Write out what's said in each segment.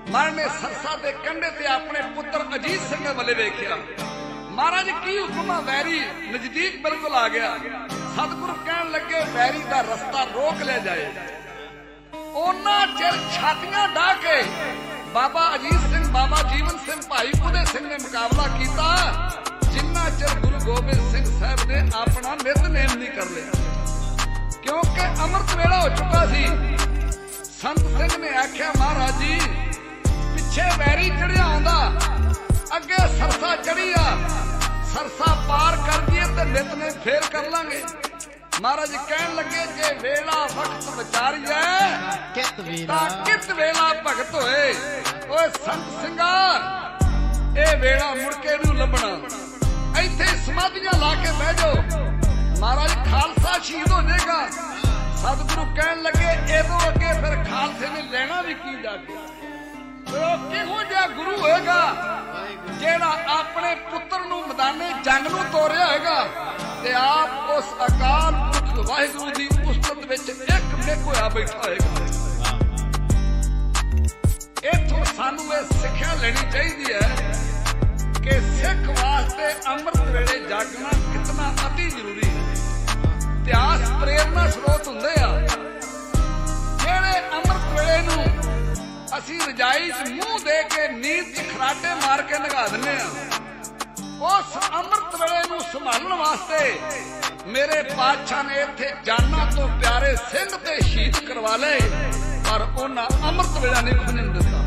महाराज ने सरसा के कंढे ते अपने पुत्र अजीत सिंह वाले वेख्या। महाराज की हुक्म वैरी नजदीक बिल्कुल आ गया। सतगुरु कहन लगे वैरी का रस्ता रोक लिया जाए। ओना चिर छातियां डाह के बाबा अजीत सिंह बाबा जीवन सिंह भाई उदय सिंह ने मुकाबला किया, जिन्ना चिर गुरु गोबिंद सिंह साहब ने अपना नितनेम नहीं कर लिया, क्योंकि अमृत वेला हो चुका सी। संत सिंह ने आख्या महाराज जी पिछे वैरी चढ़िया आंदा, अगे सरसा चढ़ी आ, सरसा पार कर दिए तो नितनेम फेर कर लांगे। महाराज कहन लगे जे वेला वक्त विचारिए कित वेला भगत होए। ओए संत सिंगा ए वेला मुड़के नूं लभना, इत्थे समाधियां ला के बह जाओ, महाराज खालसा शहीद हो जाएगा। सतगुरु कहन लगे एदों अगे फिर खालसे ने लेना भी की जाके। किहो जिहा गुरु होएगा जेड़ा अपने पुत्र नूं मैदाने जंग नूं तोरिया होएगा ते आप उस अकाल पुरख वाहिगुरू दी उस्तत विच एक मिक होया बैठा होएगा। इत्थों सानू इह सिक्ख्या लेनी चाहिदी है कि सिख वास्ते अमृत वेले जागना कितना अति जरूरी है। इतिहास प्रेरणा स्रोत हुंदे आ, जेड़े अमृत वेले नूं असी रजाई च मूंह दे के नींद च खराटे मार के नगा दिंदे आ। उस अमृत वेले नूं संभालण वास्ते मेरे पातशाह ने इत्थे जाना तो प्यारे सिंह ते शहीद करवा ले, पर उन्हां अमृत वेला नहीं खुंजण दित्ता।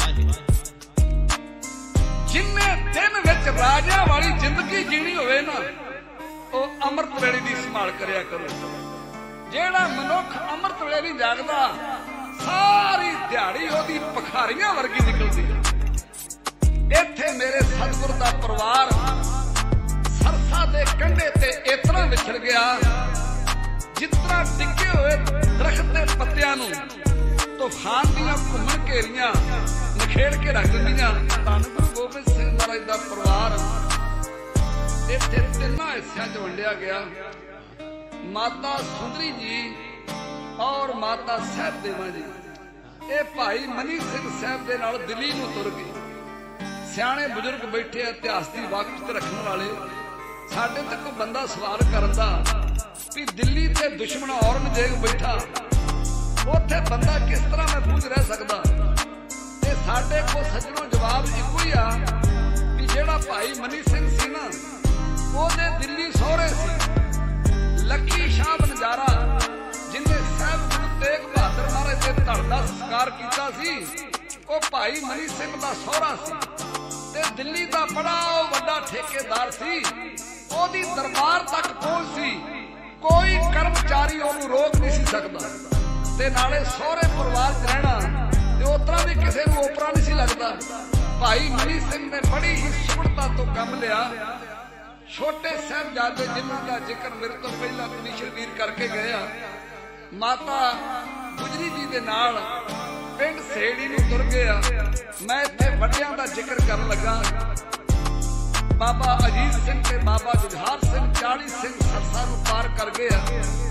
जिन्ने दिन विच राजियां वाली जिंदगी जीनी होवे ना, ਉਹ अमृत वेले की संभाल करिया करो। जेड़ा मनुख अमृत वेले नहीं जागदा, सारी दिहाड़ी ओदी पखारियां वर्गी निकलदी है। इत्थे मेरे सतगुर दा परिवार सरसा दे कंढे ते इतना विछड़ गया, जितना टिके हुए दरख्त दे पत्तियां नूं तूफान दियां घुमण घेरियां नखेड़ के रख दिंदियां। धन गुरु गोबिंद सिंह महाराज दा परिवार इत्थे तिन्ना हिस्सियां च वंडिया गया। माता सुंदरी जी और माता साहब देवा जी ये भाई मनी सिंह साहब दे नाल दिल्ली नूं तुर गए। सियाणे बुजुर्ग बैठे इतिहास की वक्त रखने वाले। साडे ते कोई बंदा सवाल करदा भी दिल्ली ते दुश्मन औरंगजेब बैठा, उत्थे बंदा किस तरह महफूज रह सकदा? ते साडे को सज्जणों जवाब इको ही आ भी जेड़ा भाई मनी सिंह सी ना, ਉਹਦੇ ਦਿੱਲੀ ਸਹੁਰੇ ਸੀ ਲੱਖੀ ਸ਼ਾਹ ਬਨਜਾਰਾ, ਜਿਨੇ ਸਾਹਿਬ ਗੁਰੂ ਤੇਗ ਬਹਾਦਰ ਮਹਾਰਾਜ ਦੇ ਧੜ ਦਾ ਸੰਸਕਾਰ ਕੀਤਾ ਸੀ। ਉਹ ਭਾਈ ਮਨੀ ਸਿੰਘ ਦਾ ਸਹੁਰਾ ਸੀ ਤੇ ਦਿੱਲੀ ਦਾ ਬੜਾ ਵੱਡਾ ਠੇਕੇਦਾਰ ਸੀ। ਉਹਦੀ ਦਰਬਾਰ ਤੱਕ ਪਹੁੰਚ ਸੀ, ਕੋਈ ਕਰਮਚਾਰੀ ਉਹਨੂੰ ਰੋਕ ਨਹੀਂ ਸੀ ਸਕਦਾ। ਤੇ ਨਾਲੇ ਸਹੁਰੇ ਪਰਿਵਾਰ 'ਚ ਰਹਿਣਾ ਤੇ ਉਤਰਾ ਵੀ ਕਿਸੇ ਨੂੰ ਓਪਰਾ ਨਹੀਂ ਸੀ ਲੱਗਦਾ। ਭਾਈ ਮਨੀ ਸਿੰਘ ਨੇ ਬੜੀ ਹੀ ਸੁਣਤਾ ਤੋਂ ਕੰਮ ਲਿਆ। छोटे साहबजादे जिन्हों का जिक्र मेरे तो पहला कमीशन वीर करके गया, माता गुजरी जी दे नाल पिंड सेड़ी नूं तुर गया। मैं इत्थे वड्डियां दा जिक्र करन लगा। बाबा अजीत सिंह ते बाबा जुझार सिंह 40 सिंह सरसा नूं पार कर गया।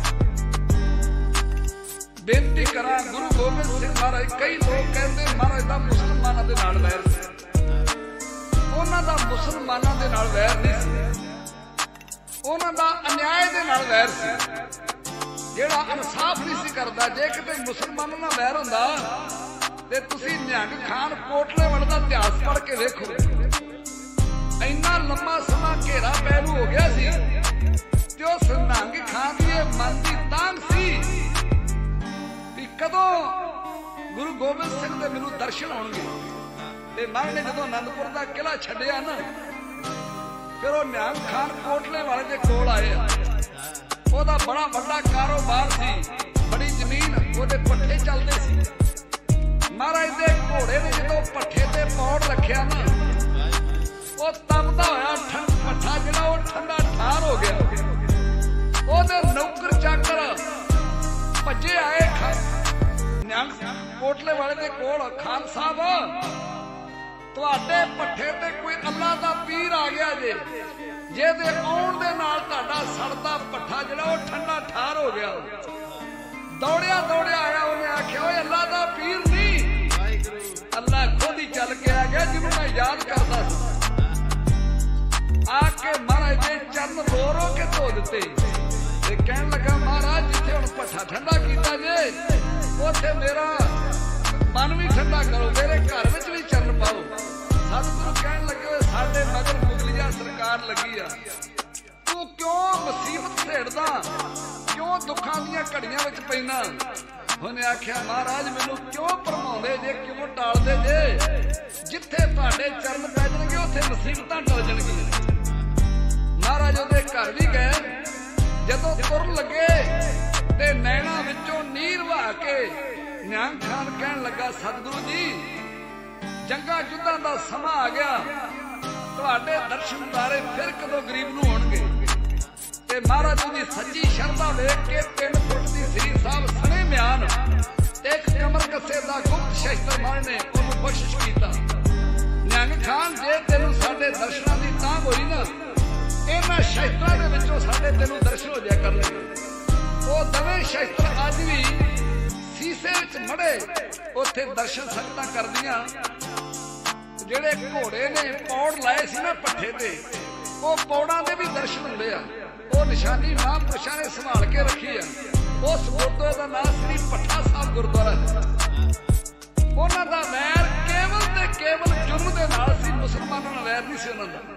बेनती करा गुरु गोबिंद सिंह महाराज, कई लोग कहते महाराज दा मुसलमानां दे नाल वैर सी, उन्हां दा मुसलमानां दे नाल वैर नहीं सी, उन्हां दा अन्याय दे नाल वैर सी, जेड़ा इंसाफ नहीं सी करदा। जे किते मुसलमानां नाल वैर हुंदा ते तुसीं निहंग खान कोटले वाले दा इतिहास पढ़ के वेखो। इन्ना लंबा समा घेरा पैरू हो गया सी ते उस निहंग खान दी मन दी तांग सी भी कदों गुरु गोबिंद सिंह दे मैनूं दर्शन होणगे। ते मैं ने जदों आनंदपुर दा किला छड्डिया ना, फिर वो निहंग खान कोटले वाले दे कोल आए। ओदा बड़ा वड्डा कारोबार सी, बड़ी जमीन, ओदे पट्ठे चलदे सी। महाराज दे घोड़े ने जदों पट्ठे ते पौड़ रखिया ना, वो तपदा होया पट्ठा जिहड़ा वो ठंडा ठार हो गया। ओदे नौकर चाकर भज्जे आए निहंग कोटले वाले दे कोल, खान साहब तुहाडे पट्ठे ते कोई अल्लाह दा पीर आ गया जे, जेदे आउण दे नाल तुहाडा सड़दा पट्ठा जिहड़ा वो ठंडा ठार हो गया। दौड़िया दौड़िया आया, उन्हें आख्या ओए अल्लाह दा पीर नहीं, अल्लाह खुद ही चल के आ गया जिन्हों मैं याद करता आके महाराज ने चरण रो रो के धो दिते ते कहन लगा महाराज जिथे हुण भट्ठा ठंडा कीता जे उथे मेरा मन भी ठंडा करो मेरे घर विच भी चरण पाओ। सतगुरु कहन लगे साडे मगर मुगलिया सरकार लगी आ तू क्यों मुसीबत छेड़दा क्यों दुखां दीयां घड़ियां विच पैना। उन्हें आख्या महाराज मैनू क्यों भरमाउंदे जे क्यों टालदे जे जिथे तुहाडे चरण पै जाणगे उत्थे मुसीबतां टल जाणगीआं। महाराज उहदे घर भी गए जदों तुर लगे ते नैना विचों नीर वहा के निहंग खान कहन लगा सतगुरु जी जंगा युद्धां दा समा आ गया तुहाडे दर्शन दारे फिर कदों गरीब नूं होणगे। ते महाराज जी सच्ची शरधा वेख के 3 फुट दी श्री साहब सने म्यान ते एक कमर कसे दा गुप्त शस्त्र मारने उन्होंने बख्शिश कीता। निहंग खान जे तेनू साडे दर्शनां दी तां होई ना इन्हां शस्त्रां दे विचों साडे तेनू दर्शन हो जाया करनगे। वो दवे शस्त्र अज भी सीसे विच मड़े उत्थे दर्शन संगतां करदियां। जेड़े घोड़े ने पौड़ लाए सी ना पट्ठे ते वो पौड़ां दे भी दर्शन हुंदे आ। वो निशानी महापुरुषां ने संभाल के रखी है। उस गुरुद्वारे का नाम श्री भट्ठा साहब गुरुद्वारा है। उन्हां दा वैर केवल ते केवल जुर्म दे नाल सी मुसलमानां नाल वैर नहीं सी उन्हां दा।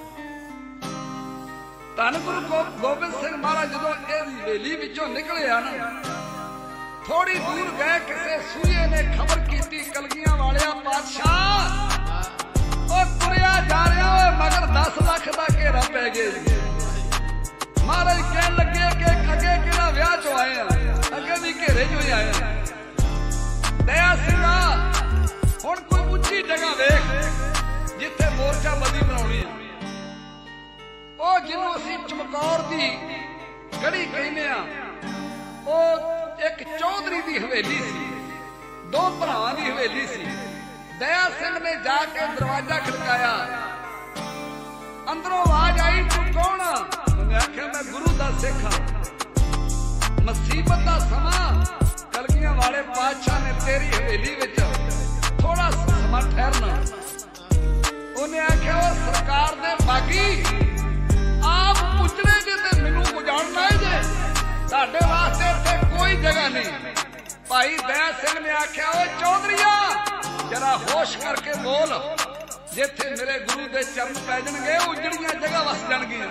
धन गुरु गोबिंद सिंह महाराज जदों इह हवेली विचों निकले आ ना थोड़ी दूर गए किसी सूए ने खबर की कलगियां वालिया पातशाह तुरिया जा रहा मगर 10 लाख का घेरा पै गया। महाराज कहन लगे कि अगे किहड़ा विआह चो आए अगे भी घेरे चो ही आए। दया सिंह हुण कोई उच्ची जगह वेख जिथे मोर्चा बदी बनाउणी है ओ जिन्हों असीं चमकौर दी गढ़ी कहने आ ओ एक चौधरी दी हवेली सी 2 भरावां दी हवेली सी। दया सिंह ने जाके दरवाजा खड़काया अंदरों आवाज आई तू कौन? उन्हें आख्या मैं गुरु दा सिख हां मुसीबत दा समा कलगियां वाले पातशाह ने तेरी हवेली विच थोड़ा समा ठहरना। उन्हें आख्या वो सरकार दे बागी आप पुछने जे ते मैनू पुजाणना है जे साडे वास्ते इत्थे कोई जगह नहीं। भाई दया सिंह ने आख्या ओ चौधरीया जरा होश करके बोल जिथे मेरे गुरु दे चरण पै जाणगे उजड़ियां जगह वस जाणगियां।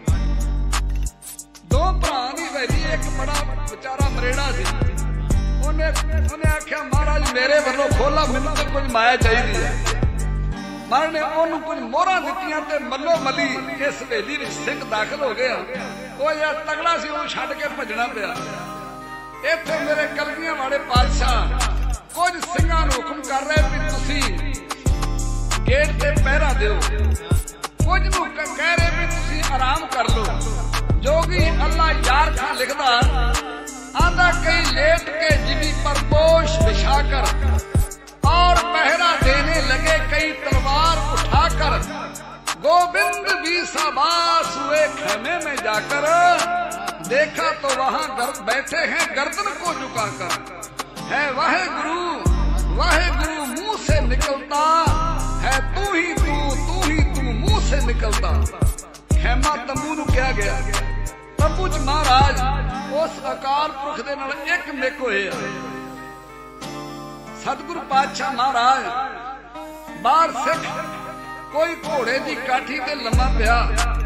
2 भरा दी हवेली एक बड़ा बेचारा मरेड़ा सी उन्हें आख्या महाराज मेरे वालों खोला मैनूं ते कुछ माया चाहिदी है। महाराज ने उन्होंने कुछ मोहरां दित्तियां ते मल्लो मली इस हवेली विच सिंह दाखिल हो गया। वो यार तगड़ा सी उन्होंने छड्ड के भजना पिया। इत्थे मेरे कलगियां वाले पातशाह कुछ सिंघां नूं हुक्म कर रहे भी तुसीं गेट ते पहरा दिओ कुछ नूं कह रहे भी तुसीं आराम कर लो। जोगी अल्लाह यार खां लिखदा आंदा कई लेट के जिमी पर पोश बिछाकर और पहरा देने लगे कई तलवार उठाकर गोविंद भी साबास हुए खेमे में जाकर देखा तो वहां बैठे हैं गर्दन को झुकाकर है वाहे गुरु मुंह से निकलता है तू ही तू मुंह से निकलता। खेमा तंबू नूं किया गया तंबू च महाराज उस अकाल पुरख दे नाल एक मिक होए सतगुरु पातशाह महाराज बाहर सिख कोई घोड़े की काठी ते लम्मा पिया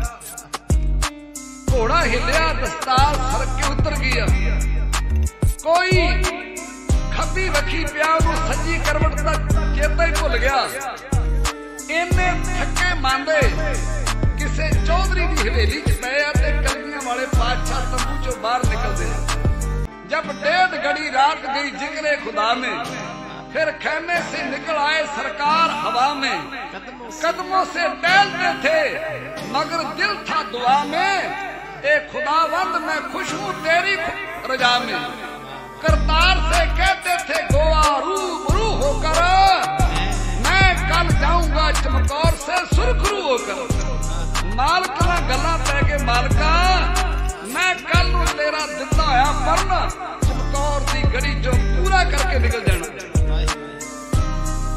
घोड़ा हिलिया दस्तार सरक के उतर गया। कोई खब्बी वखी पिया सज्जी करवट तक चेता ही भुल गया। इन्ने थके मांदे किसे चौधरी की हवेली च पे कलगियां वाले पातशाह तंबू चो बाहर निकलते। जब 1.5 घड़ी रात गई जिक्रे खुदा में फिर खेमे से निकल आए सरकार हवा में कदमों से टहलते थे मगर दिल था दुआ में ए खुदावंद मैं खुश हूं तेरी रजा में। करतार से कहते थे गोवा रूबरू होकर मैं कल जाऊंगा चमकौर से सुरखरू होकर। मालक ना गल्लां पै के मालका मैं कल नूं तेरा दिता होया मरना चमकौर दी गड़ी जो पूरा करके निकल जाना।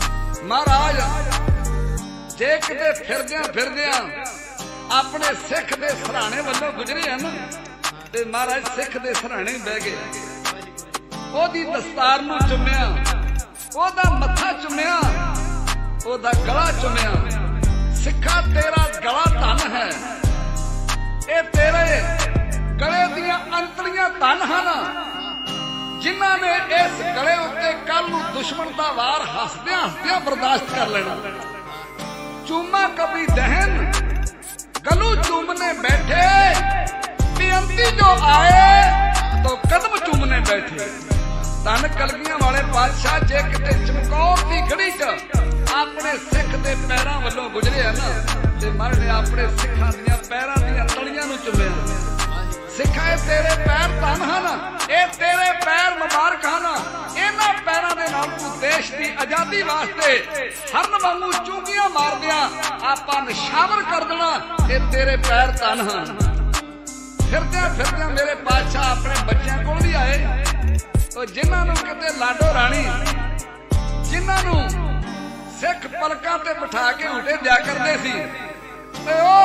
महाराज जे किते फिरदियां अपने सिख दे सराणे वालों गुजरे हैं ना, ते महाराज सिख दे सराणे बह गए, ओदी दस्तार नूं चुम्या, ओदा मत्था चुम्या, ओदा गला चुम्या। सिखा तेरा गला धन है, ये तेरे गले दियां अंतड़ियां धन हन, जिन्हां ने इस गले उत्ते कल नूं दुश्मन दा वार हसदियां हसदियां बर्दाश्त कर लेना। चूमा कभी दहन गलू चूमने बैठे, बेअंती जो आए तो कदम चूमने बैठे। धन कलगियां वाले बादशाह जे किते चमकौर दी घड़ी च अपने सिख दे पैरां वल्लों गुजरे है ना, ते महाराज ने अपने सिखां दियां पैरां दियां तलियां नूं चुम्या। सिखा तेरे पैर धन हन, ये तेरे पैर मुबारक हन, इन्हां पैरां दे नाल तूं देश दी आजादी वास्ते हरन वांगू चूंगियां मारदियां आपां निशावर कर देना। ये तेरे पैर धन हन। फिरदियां मेरे बादशाह अपने बच्चों कोल भी आए, जिन्हां नूं किते लाडो राणी, जिन्हां नूं सिख पलकां ते बिठा के उठे दिया करदे सी, ते ओ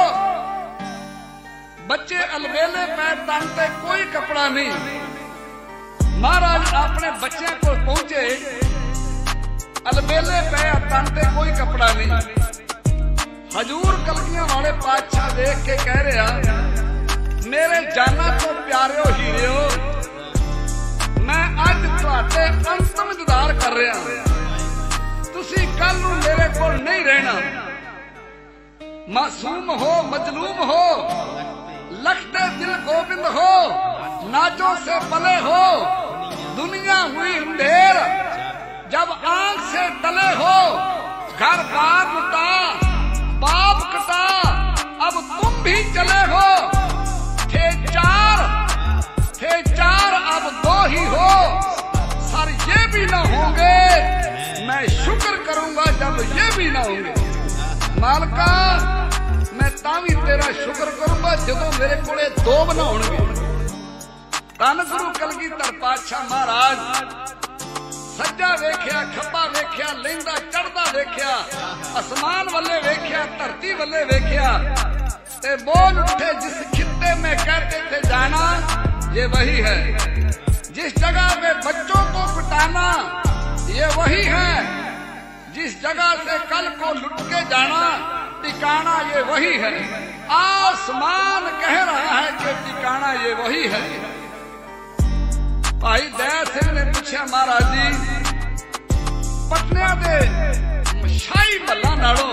बच्चे अलबेले पैर तन ते कोई कपड़ा नहीं। महाराज अपने बच्चों को पहुंचे, अलबेले पैर तन ते कोई कपड़ा नहीं। हजूर कलगियां वाले बादशाह देख के कह रहा, मेरे जाना तो प्यारे हीरे, मैं अज तुहाडे अंतिम दीदार कर रहा, तुसी कल नूं मेरे कोल नहीं रहना। मासूम हो मजलूम हो, लखते दिल गोविंद हो, नाजों से पले हो, दुनिया हुई अंधेर जब आंख से टले हो, घर बार लुटा बाप कटा अब तुम भी चले हो, थे चार अब दो ही हो, सर ये भी ना होंगे, मैं शुक्र करूंगा जब ये भी ना होंगे। मालका मैं तावी तेरा शुक्र करूंगा जदों मेरे कोले दो बनाउणगे। धन गुरु कलगीधर पातशाह महाराज सज्जा वेख्या, खब्बा वेख्या, लहिंदा चढ़दा वेख्या, आसमान वल्ले वेख्या, धरती वल्ले वेख्या, ते बोल उठे, जिस खित्ते में कहते थे जाना ये वही है, जिस जगह पे बच्चों को पिटाना ये वही है, जिस जगह से कल को लुट के जाना ठिकाना ये वही है। आसमान कह रहा है कि ठिकाना ये वही है। भाई दया सिंह ने पूछा, महाराज जी पटनिया दे शाही महला नालों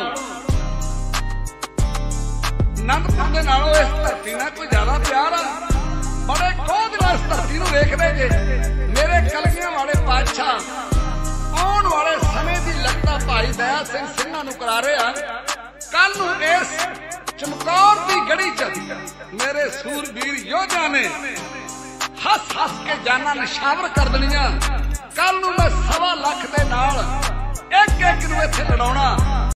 नंदपुर दे नालों इस धरती नाल कोई ज्यादा प्यार आ? बड़े क्रोध नाल इस धरती नूं वेख रहे जे। मेरे कलगियां वाले बादशाह आउण वाले समय दी लगता भाई दया सिंह सिंघां नूं करा रहे आ, कल नूं इस चमकौर दी गड़ी च मेरे सूरबीर योद्धा ने हस हस के जाना निशावर कर देनियां। कल नूं मैं 1.25 लाख दे नाल एक नूं इत्थे लड़ाउणा।